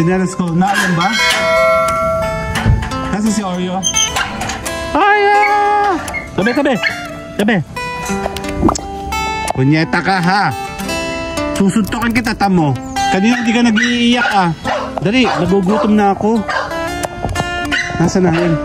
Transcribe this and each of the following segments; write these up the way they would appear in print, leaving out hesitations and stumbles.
Sinelas ko. Naalam ba? Nasa si Oreo? Aya! Tabi! Kunyeta ka ha! Susuntokan kita, tamo. Kanina hindi ka nag-iiyak ah. Dali, nagugutom na ako. Nasaan na yun?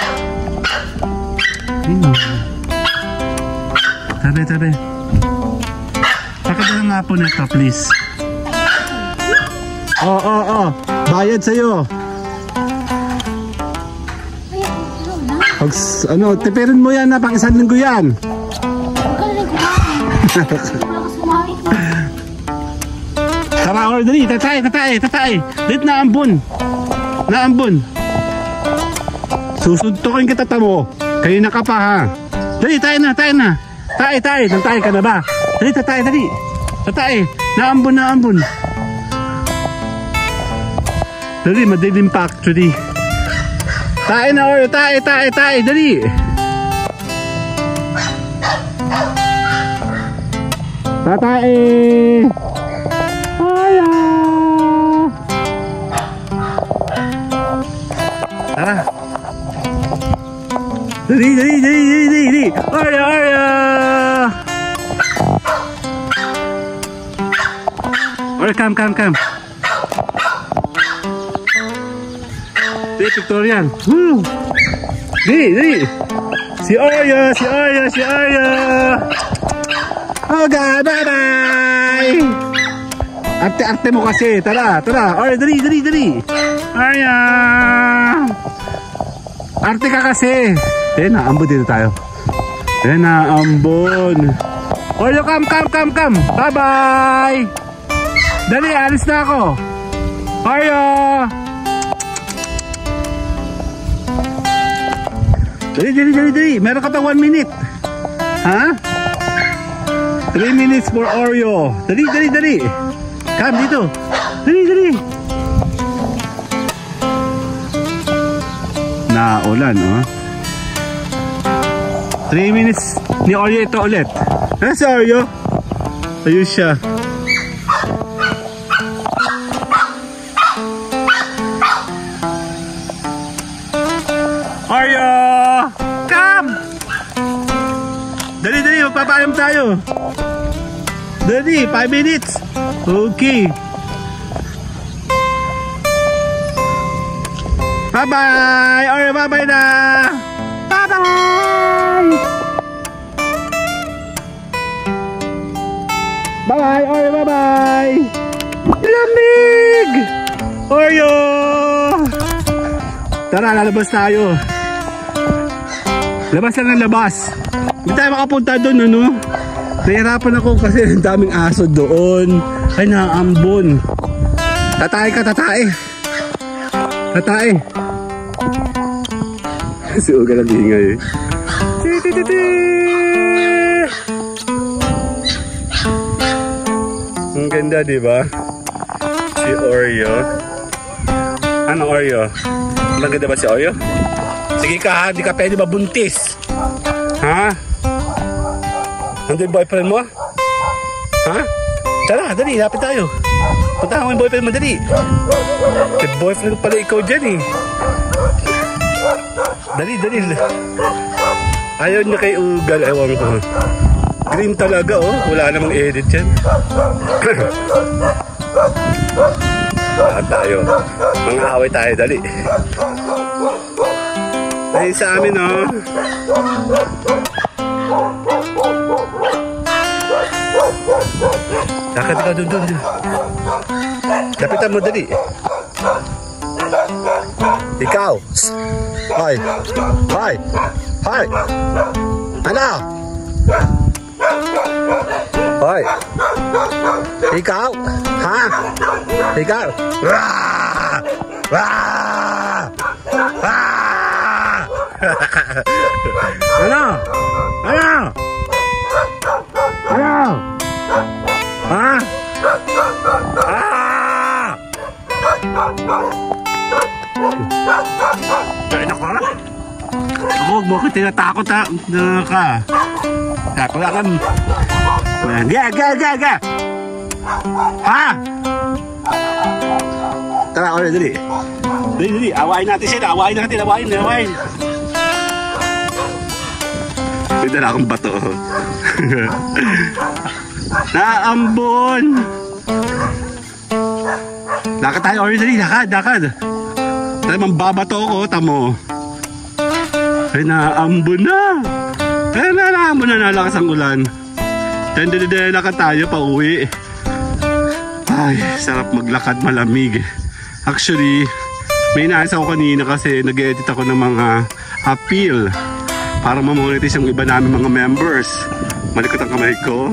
Tabi. Pakita nga po nito, please. Oo. Bayad sa'yo. Ano, tipirin mo yan na pang isang linggo yan. Tara, or dali, tatay. Dito na ambon. Susuntukin kita, tamo. Kayo na ka pa ha. Dali, tayo na. Tay. Nantay ka na ba? Dali, dali. Tatay, naambon. Dali, madilim pa actually. Tayo na, or tayo. Dali. Tatay. Aya. Tara. Dali. Aya. Or come. Dali, Victorian. Dali. Si Oreo. Okay, bye-bye. Arte mo kasi. Tara. Oreo, dali. Aya. Arte ka kasi. Naambon dito tayo. Naambon. Oreo, come. Bye-bye. Dali, alis na ako. Oreo. Dali. Meron ka pang 1 minute. Ha? 3 minutes for Oreo. Dali. Come dito. Dali. Naulan, oh. 3 minutes ni Oreo ito ulit. Ano si Oreo? Ayun siya. Oreo! Come! Dali, magpapaalam tayo. Dali, 5 minutes. Okay. Bye-bye! Oreo, bye-bye na! Bye-bye! Bye-bye, Oreo, bye-bye! Lamig! Oreo! Tara, lalabas tayo. Labas lang ng labas. Hindi tayo makapunta doon, ano? Nahirapan ako kasi ang daming aso doon. Ay, naambon. Tatay. Si Uga lang ingay. Ang ganda, diba? Si Oreo. Ano Oreo? Maganda ba si Oreo? Sige ka ha, di ka pwede mabuntis. Ha? Nandun yung boyfriend mo? Ha? Tara, dali, lapit tayo. Punta mo yung boyfriend mo, dali. May boyfriend pala ikaw dyan eh. Dali. Ayaw niya kay Ugal, ewan ko. Green talaga oh, wala namang edit yan. Tayo. Mga away tayo, dali. Ay sa amin oh. Lakad ka doon. Kapitan mo, dali. Ikaw. Hoy. Ano? Hoy. Ikaw. Ha? Ikaw. Ano? Ha? Ay, naku. Huwag mo ko tinatakot ha. Wala kang. Ga. Ha? Tara, Oreo, dali. Dali, awain natin sila. Awain. May dala akong bato. Naambon! Lakad tayo, Oreo, dali. Lakad. Tayo, mambabato ko, tamo. Ay, naambon na. Ay, naambon na, nalakas ang ulan. Lakad tayo, pauwi. Ay, sarap maglakad, malamig. Actually, may inaayos ako kanina kasi nag-edit ako ng mga appeal para ma-monetize yung iba namin mga members. Malikot ang kamay ko.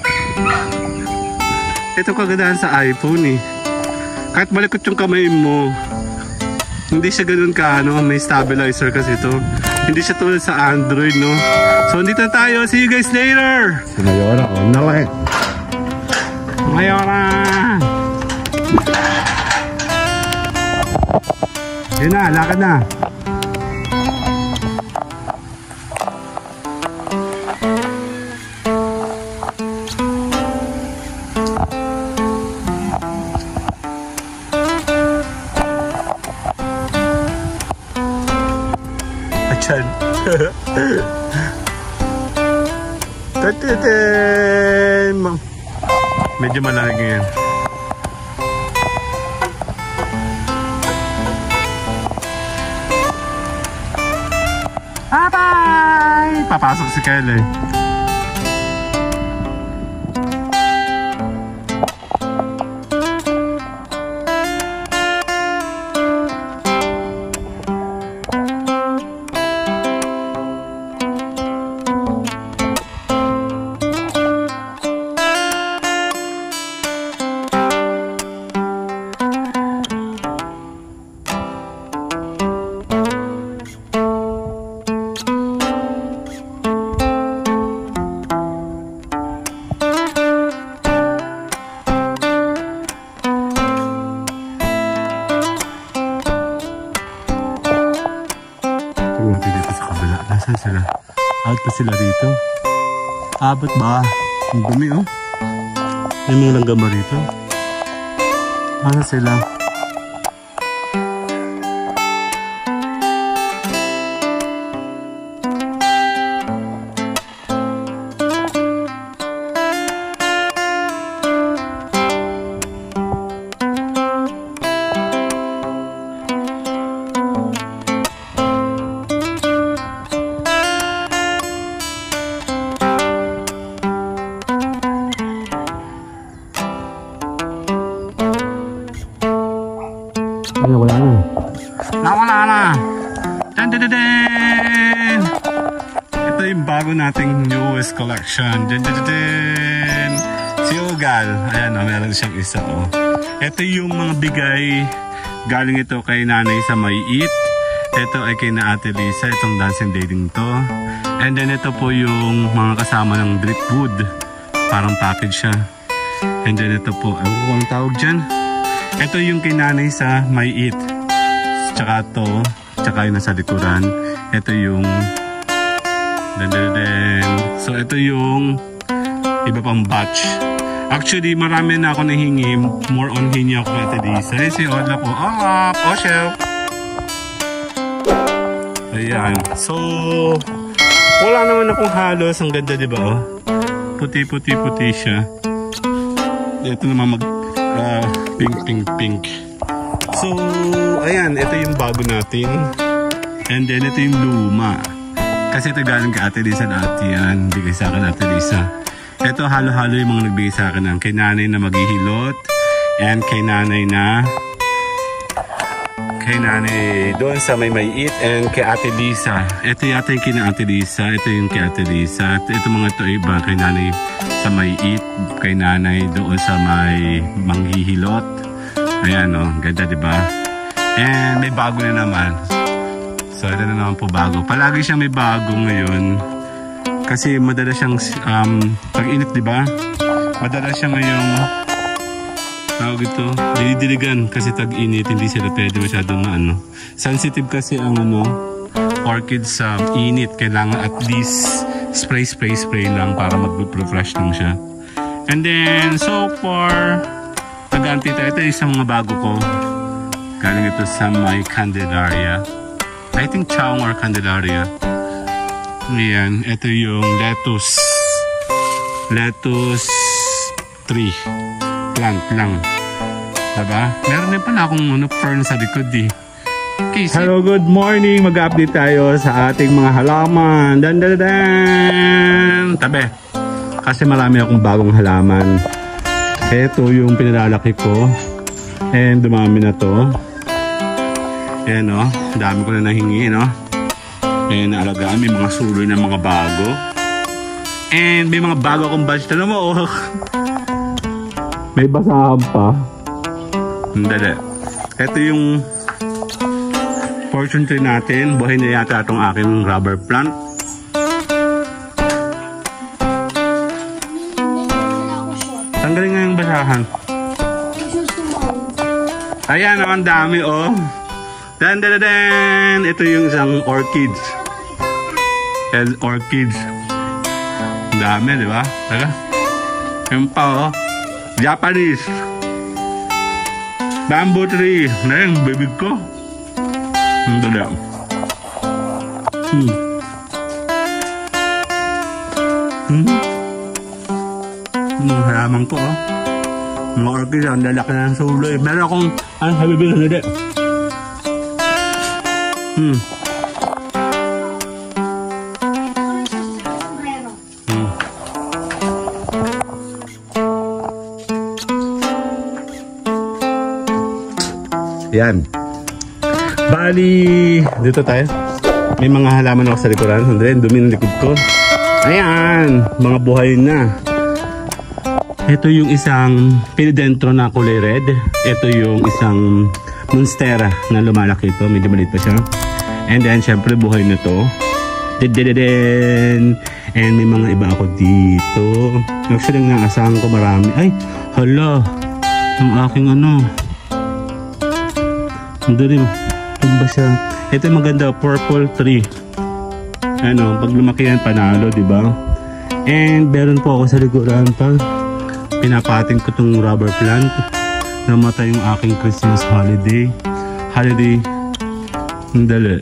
Ito kagandahan sa iPhone eh. Kahit malikot yung kamay mo, hindi siya ganun ka, no? May stabilizer kasi ito. Hindi siya tulad sa Android, no? So, dito tayo. See you guys later! Si Mayora, on na lang. Mayora! Yun na, lakad na. Achan. Medyo malamig ngayon. Bye-bye! Papasok si Kyle eh. Dito sa kabila. Nasaan sila? Out pa sila dito. Abot ba? Ang dumi oh. May mga langgam rito. Nasaan sila? Ay, wala na. Nawala na. Dun-dun-dun-dun! Ito yung bago nating newest collection. Dun-dun-dun-dun! Si Ugal. Ayan o, meron siyang isa o. Ito yung mga bigay. Galing ito kay nanay sa Maiit. Ito ay kay na Ate Lisa. Itong dancing dating to. And then ito po yung mga kasama ng Dripwood. Parang package siya. And then ito po. Ano po ang tawag dyan? Ito yung kinanay sa Maiit. Tsaka to. Tsaka yung nasa likuran. Ito yung so ito yung iba pang batch. Actually marami na ako nahingi. More on hingi ako kay Ate Lisa. Si Odla po. Oh chef. Ayan. So wala naman akong halos. Ang ganda diba oh? Puti-puti-puti siya. Ito naman pink. So, ayan, ito yung bago natin. And then, ito yung luma. Kasi ito galing kay Ate Lisa dati yan. Bigay sa akin Ate Lisa. Ito, halo-halo yung mga nagbigay sa akin. Kay nanay na maghihilot. And kay nanay doon sa may Maiit. And kay Ate Lisa. Ito yata yung kina Ate Lisa. Ito yung kay Ate Lisa. Ito mga ito iba. Kay nanay sa Maiit. Kay nanay doon sa may manghihilot. Ayan o. Ganda diba? And may bago na naman. So ito na naman po bago. Palagi siyang may bago ngayon. Kasi madalas siyang pag-init diba? Madalas siya ngayong tawag ito, didiligan kasi tag-init, hindi sila pwede masyadong sensitive kasi ang orchid sa init. Kailangan at least spray lang para mag-refresh lang siya. And then so far nag-antita, ito yung isang mga bago ko. Galing ito sa may Candelaria. I think Chowng or Candelaria. Ayan, ito yung lettuce. Lettuce tree. Plant lang. Diba? Meron din pala akong fern sa likod eh. Okay, hello, good morning. Mag-update tayo sa ating mga halaman. Dan dan dan. Tabi. Kasi marami akong bagong halaman. Ito yung pinalalaki ko. And dumami na to. Ayan o. Dami ko na nahingi, no? Ayan, naalagaan. May mga suloy na mga bago. And may mga bago akong batch. Tala mo, oh. May basahan pa. Hindi. Ito yung fortune tree natin. Buhay na yata itong aking rubber plant. Tanggalin nga yung basahan. Ayan, ang dami, oh. Dan, dan, dan. Ito yung isang orchids. Orchids. Ang dami, di ba? Taga. Yung pa, oh. Japanese. Bamboo tree. Na yung bibig ko. Ang dali. Ang halaman ko, oh. Mga orchids, ang lalaki na ng suloy. Meron akong, sabi ko na dali. Yan. Bali, dito tayo. May mga halaman ako sa likuran. Sandali, dumi ng likod ko. Ayan, mga buhay na. Ito yung isang pinidentro na kulay red. Ito yung isang monstera na lumalaki ito. Medyo maliit pa siya. And then, syempre, buhay na to. Didididin. And may mga iba ako dito. Actually, ang naasahan ko marami. Ay, hala. Ang aking ano. Ang dali. Ano ba siya? Ito yung maganda. Purple tree. Ano, pag lumaki yan, panalo, diba? And, meron po ako sa likuran pa. Pinapating ko itong rubber plant. Namatay yung aking Christmas holiday. Ang dali.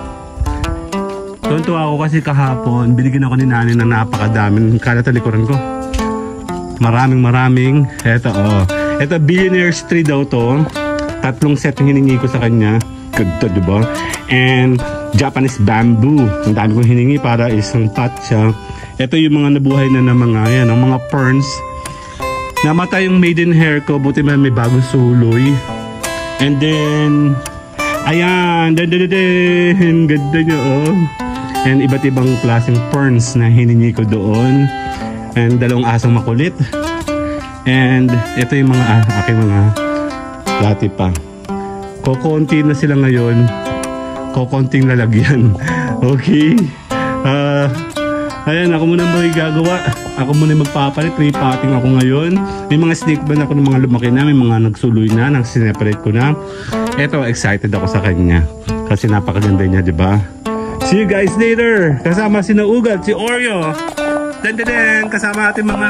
Tuntua ako kasi kahapon, binigyan ako ni nanay ng napakadaming kalat sa likuran ko. Maraming. Eto, oh. Ito, billionaire's tree daw to. 3 set yung hiningi ko sa kanya. Ganda, diba? And Japanese bamboo. Ang dami kong hiningi para isang pot siya. Ito yung mga nabuhay na mga, yan, mga ferns. Namatay yung maiden hair ko, buti may bagong suloy. And then, ayan, ganda nyo, oh. And iba't ibang klaseng ferns na hiningi ko doon. And 2 asong makulit. And ito yung mga aking mga plati pa. Kokonti na sila ngayon. Kokonting lalagyan. Okay. Ayan, ako muna ba gagawa. Ako muna magpapalit. Repotting ako ngayon. May mga snake ban ako ng mga lumaki na. May mga nagsuloy na. Nagsineparate ko na. Ito, excited ako sa kanya. Kasi napakaganda niya, diba? See you guys later. Kasama si Naugat, si Oreo. Dan. Kasama natin mga...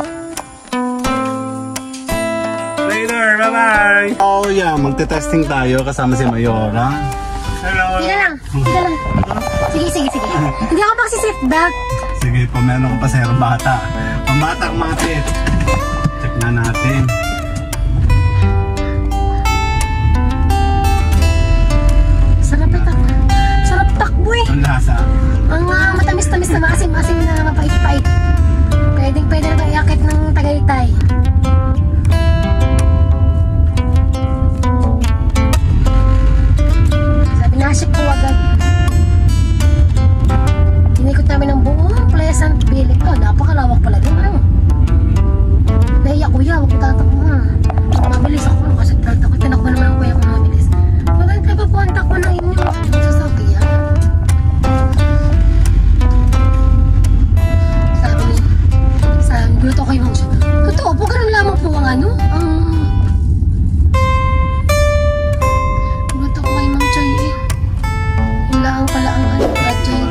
Later, bye-bye. Oh yeah, magte-testing tayo. Kasama si Mayora. Hello. Sige lang. Sige. Hindi ako magsi-seatbelt. Sige po, meron ko pa sa bata. Pambatang matit. Check na natin. Sarap takbo eh. Ang lasa? Ang matamis-tamis na maasim-asim na mapait-pait. Pwede na iakit ng Tagaytay. Sabi nasik ko agad. Inikot namin ng buong Pleasantville. Oh, napakalawak pala din. Ano? Naiyak kuya, huwag ko tatakbo ha. Mabilis ako kasi tinakbo naman ang kuya ko mabilis. Maganda ka pa po ang takbo ng inyong sasakyan. Sabi, gulat ako kayo mga siya. Totoo po, ganun lamang po ang ano? Gulat ako kayo mga chay eh. Yung lang pala ang ano, project.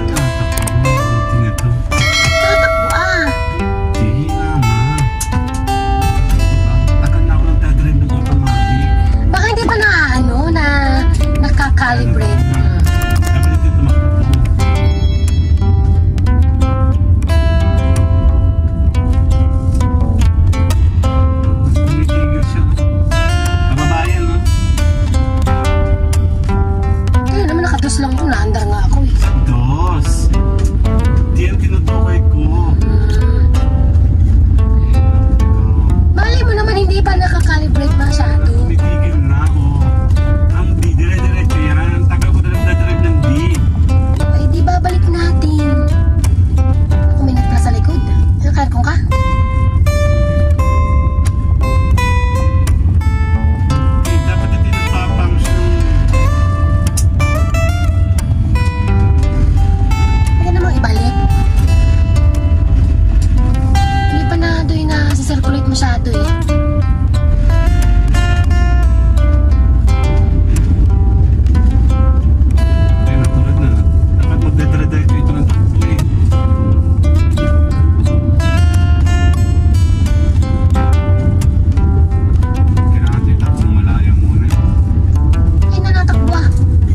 naandar nga ako eh. Dos. Di yan tinutukoy ko. Malay mo naman hindi pa nakakalibrate masyado. Titigil na ako. Ang di, dire-diretso yan. Tagal ko na nagdadrive ng di. Ay, di babalik natin. Ako may nagpla sa likod. Nakarkong ka? Dapat hindi nagpapangsyon. Pwede namang ibalik. Hindi pa na doon na circulate masyado eh. Ay, natulad na. Dapat magdadrive ito ng takbo eh. Kailangan tayo tapos ng malayo muna. Ay, nanatakbo ah.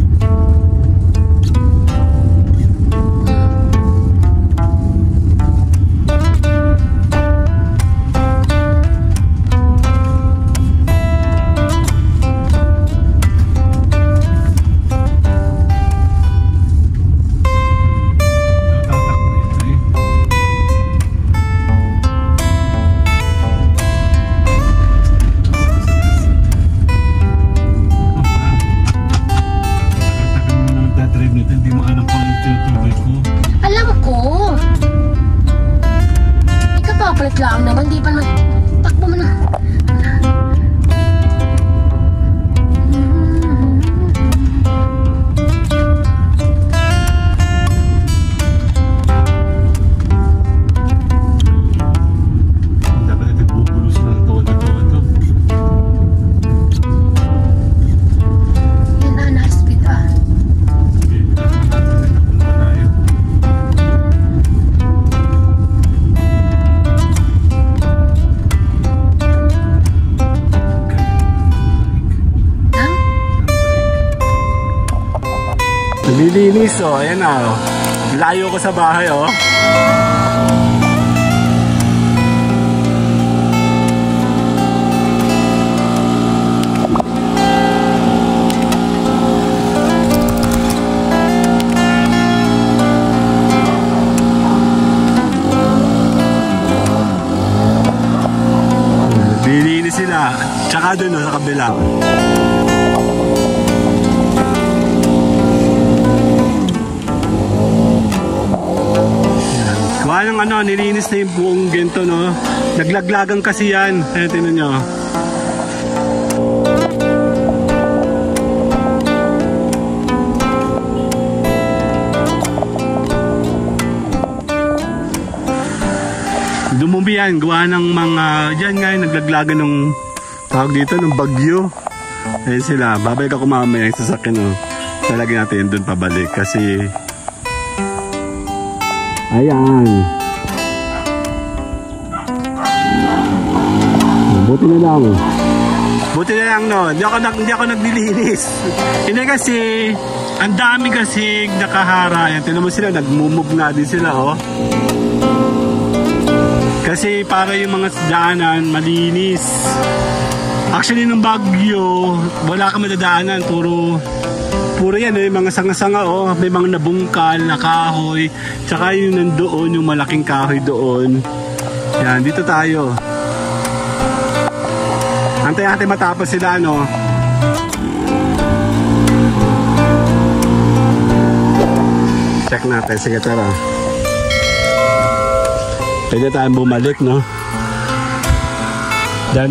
Tatakbo ito eh. Tagal mo na nagdadrive nito, hindi mo alam kung ano tinutukoy ko. Alam ko. Ikapapalit lang naman. Di pa naman. Takbo mo na. Dapat ito bubulos ng todo-todo. Yan na, na-speed ah. Okay, dapat natin ito kung malayo. Ha? Naglilinis oh, ayan na oh. Layo ko sa bahay oh. Naglilinis sila. Tsaka dun oh, sa kabila. Gawa ng ano, nilinis na yung buong gento, no? Naglaglagan kasi yan. Ayan, tingnan nyo. Dumumi yan. Gawa ng mga, dyan nga, naglaglagan ng tawag dito, ng bagyo. Ayan sila. Babalik ako mamaya yung sasakyan, no? Talagyan natin yun dun pabalik kasi ayan. Buti na lang. Buti na lang no. Hindi ako naglilinis. Hindi kasi ang dami kasi nakahara. Ayan, tingnan mo sila, nagmumove na din sila oh. Kasi para yung mga daanan malinis. Actually nung bagyo, wala ka madadaanan, puro yan eh, mga sanga-sanga oh, may mga nabungkal na kahoy, tsaka yung nandoon, yung malaking kahoy doon. Yan, dito tayo. Antay-antay matapos sila no. Check natin, sige tara. Pwede tayong bumalik no. Dan.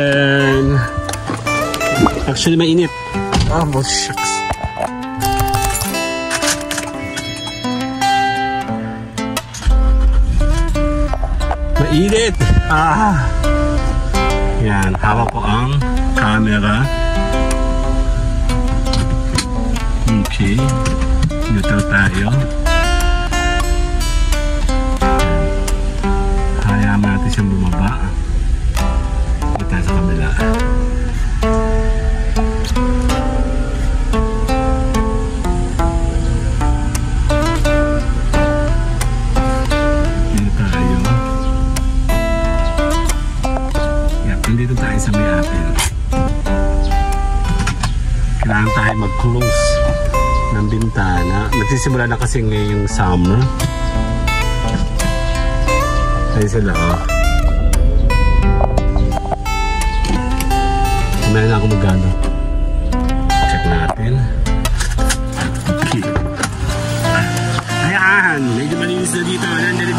Actually mainit. Oh, shucks. Mainit. Yan, hawak ko ang camera. Okay. Neutral tayo. Hayaan natin siyang bumaba. Dito tayo sa kabila. Nandito tayo sa may atin. Kailangan tayo mag-close ng bintana. nagsisimula na kasi ngayong summer. Ayun sila, oh. Kumain na ako magano. Check natin. Okay. Ayan! Medyo malinis na dito.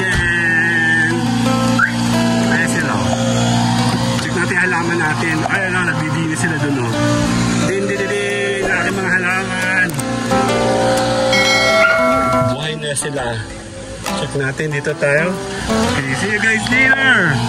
Ayan sila, oh. Check natin halaman natin. Ayan na, nagdidinis sila dun, oh. Din! Aking mga halaman. Buhay na sila. Check natin dito tayo. Okay, see you guys later.